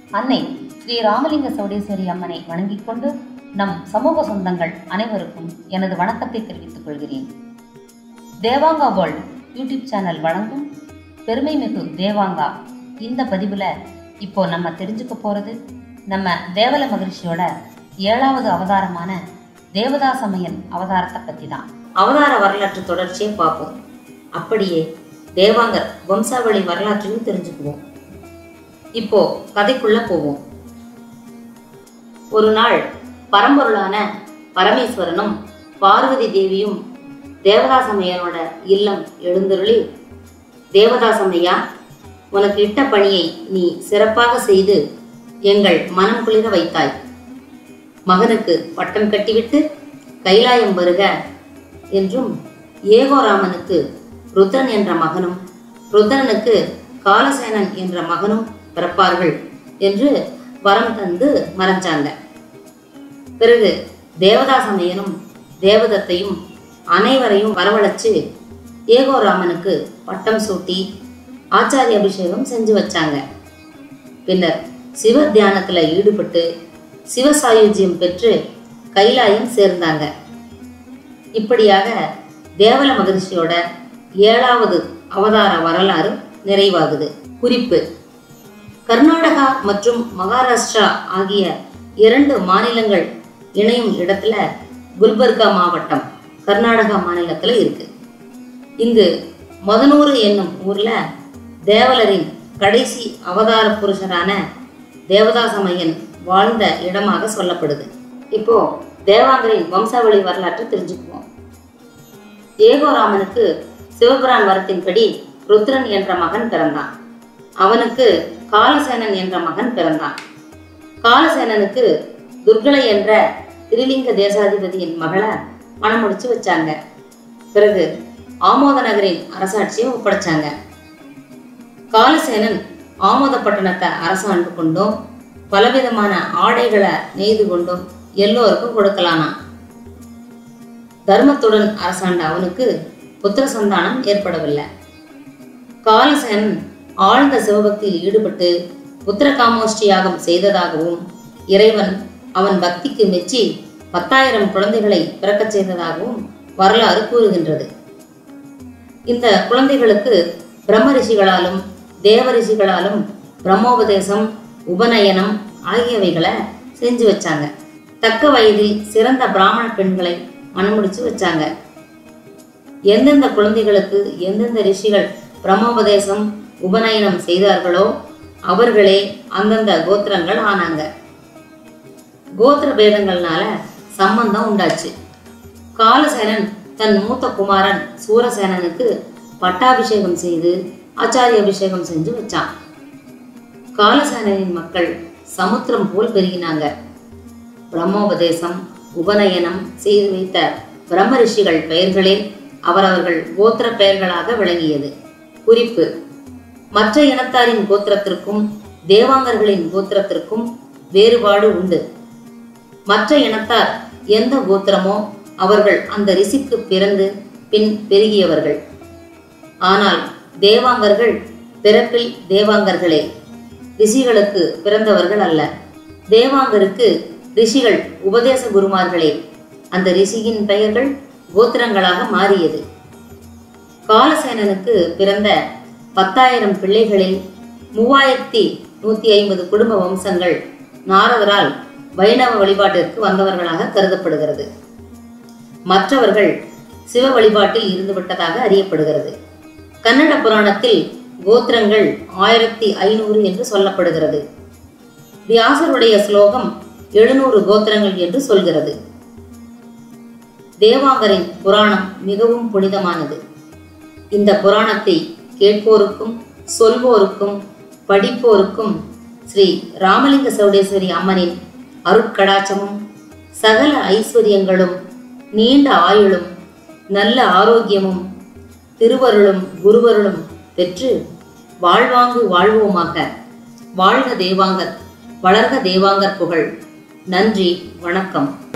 அன்னை ஸ்ரீ ராமலிங்க சௌடேஸ்வரி அம்மனை வணங்கிக் கொண்டு நம் சமூக சொந்தங்கள் அனைவருக்கும் எனது வணக்கத்தை தெரிவித்துக் கொள்கிறேன். தேவாங்கா வேர்ல்ட் யூடியூப் சேனல் வழங்கும் பெருமைமிகு தேவாங்கா இந்த பதிவில் இப்போ நம்ம தெரிஞ்சுக்க போகிறது நம்ம தேவல மகிழ்ச்சியோட 7வது அவதாரமான தேவதாசமயன் அவதாரத்தை பற்றி தான். அவதார வரலாற்று தொடர்ச்சியை பார்ப்போம். அப்படியே தேவாங்கர் வம்சாவளி வரலாற்றையும் தெரிஞ்சுக்குவோம். இப்போ கதைக்குள்ள போவோம். ஒரு நாள் பரம்பொருளான பரமேஸ்வரனும் பார்வதி தேவியும் தேவதாசமையனோட இல்லம் எழுந்தருளி, தேவதாசமையா, உனக்கு இட்ட பணியை நீ சிறப்பாக செய்து எங்கள் மனம் குளிர வைத்தாய். மகனுக்கு பட்டம் கட்டிவிட்டு கைலாயம் வருக என்றும், ஏகோராமனுக்கு ருத்ரன் என்ற மகனும் ருத்ரனுக்கு காலசேனன் என்ற மகனும் பிறப்பார்கள் என்று வரம் தந்து மறைஞ்சாங்க. பிறகு தேவதாசமையனும் தேவதத்தையும் அனைவரையும் வரவழைச்சு ஏகோராமனுக்கு பட்டம் சூட்டி ஆச்சாரிய அபிஷேகம் செஞ்சு வச்சாங்க. பின்னர் சிவ தியானத்துல ஈடுபட்டு சிவசாயுஜ்யம் பெற்று கைலாயம் சேர்ந்தாங்க. இப்படியாக தேவல மகிழ்ச்சியோட 7வது அவதார வரலாறு நிறைவாகுது. குறிப்பு: கர்நாடகா மற்றும் மகாராஷ்டிரா ஆகிய 2 மாநிலங்கள் இணையும் இடத்துல குல்பர்கா மாவட்டம் கர்நாடகா மாநிலத்துல இருக்கு. இங்கு மதனூர் என்னும் ஊர்ல தேவலரின் கடைசி அவதார புருஷரான தேவதாசமையன் வாழ்ந்த இடமாக சொல்லப்படுது. இப்போ தேவாங்கரின் வம்சாவளி வரலாற்றை தெரிஞ்சுக்குவோம். ஏகோராமனுக்கு சிவபிரான் வரத்தின்படி ருத்ரன் என்ற மகன் பிறந்தான். அவனுக்கு காலசேனன் என்ற மகன் பிறந்தான். காலசேனனுக்கு துர்கலை என்ற திரிலிங்க தேசாதிபதியின் மகளை மணம் முடிச்சு வச்சாங்க. பிறகு ஆமோத நகரின் அரசாட்சியை ஒப்படைச்சாங்க. காலசேனன் ஆமோதப்பட்டணத்தை அரசாண்டு கொண்டும் பலவிதமான ஆடைகளை நெய்து கொண்டும் எல்லோருக்கும் கொடுக்கலானான். தர்மத்துடன் அரசாண்ட அவனுக்கு புத்திர சந்தானம் ஏற்படவில்லை. காலசேனன் ஆழ்ந்த சிவபக்தியில் ஈடுபட்டு புத்திர காமோஷ்டி யாகம் செய்ததாகவும் இறைவன் அவன் பக்திக்கு மெச்சி 10,000 குழந்தைகளை பிறக்கச் செய்ததாகவும் வரலாறு கூறுகின்றது. இந்த குழந்தைகளுக்கு பிரம்ம ரிஷிகளாலும் தேவ ரிஷிகளாலும் பிரம்மோபதேசம், உபநயனம் ஆகியவைகளை செஞ்சு வச்சாங்க. தக்க வயதில் சிறந்த பிராமண பெண்களை மணமுடிச்சு வச்சாங்க. எந்தெந்த குழந்தைகளுக்கு எந்தெந்த ரிஷிகள் பிரம்மோபதேசம், உபநயனம் செய்தார்களோ அவர்களே அந்தந்த கோத்திரங்கள் ஆனாங்க. கோத்திர பேதங்கள்னால சம்பந்தம் உண்டாச்சு. காலசேனன் தன் மூத்த குமாரன் சூரசேனனுக்கு பட்டாபிஷேகம் செய்து ஆச்சாரிய அபிஷேகம் செஞ்சு வச்சான். காலசேனனின் மக்கள் சமுத்திரம் போல் பெருகினாங்க. பிரம்மோபதேசம், உபநயனம் செய்து வைத்த பிரம்ம ரிஷிகள் பெயர்களே அவரவர்கள் கோத்திர பெயர்களாக விளங்கியது. குறிப்பு: மற்ற இனத்தாரின் கோத்திரத்திற்கும் தேவாங்கர்களின் கோத்திரத்திற்கும் வேறுபாடு உண்டு. மற்ற இனத்தார் எந்த கோத்திரமோ அவர்கள் அந்த ரிஷிக்கு பிறந்து பின் பெருகியவர்கள். ஆனால் தேவாங்கர்கள் பிறப்பில் தேவாங்கர்களே, ரிஷிகளுக்கு பிறந்தவர்கள் அல்ல. தேவாங்கருக்கு ரிஷிகள் உபதேச குருமார்களே, அந்த ரிஷியின் பெயர்கள் கோத்திரங்களாக மாறியது. காலசேனனுக்கு பிறந்த 10,000 பிள்ளைகளில் 3,150 குடும்ப வம்சங்கள் நாரதரால் வைணவ வழிபாட்டிற்கு வந்தவர்களாக கருதப்படுகிறது. மற்றவர்கள் சிவ வழிபாட்டில் இருந்துவிட்டதாக அறியப்படுகிறது. கன்னட புராணத்தில் கோத்திரங்கள் 1500 என்று சொல்லப்படுகிறது. வியாசருடைய ஸ்லோகம் 700 கோத்திரங்கள் என்று சொல்கிறது. தேவாங்கரின் புராணம் மிகவும் புனிதமானது. இந்த புராணத்தை கேட்போருக்கும் சொல்வோருக்கும் படிப்போருக்கும் ஸ்ரீ ராமலிங்க சௌடேஸ்வரி அம்மனின் அருட்கடாட்சமும் சகல ஐஸ்வர்யங்களும் நீண்ட ஆயுளும் நல்ல ஆரோக்கியமும் திருவருளும் குருவருளும் பெற்று வாழ்வாங்கு வாழ்வோமாக. வாழ்க தேவாங்கர், வளர்க தேவாங்கர் புகழ். நன்றி, வணக்கம்.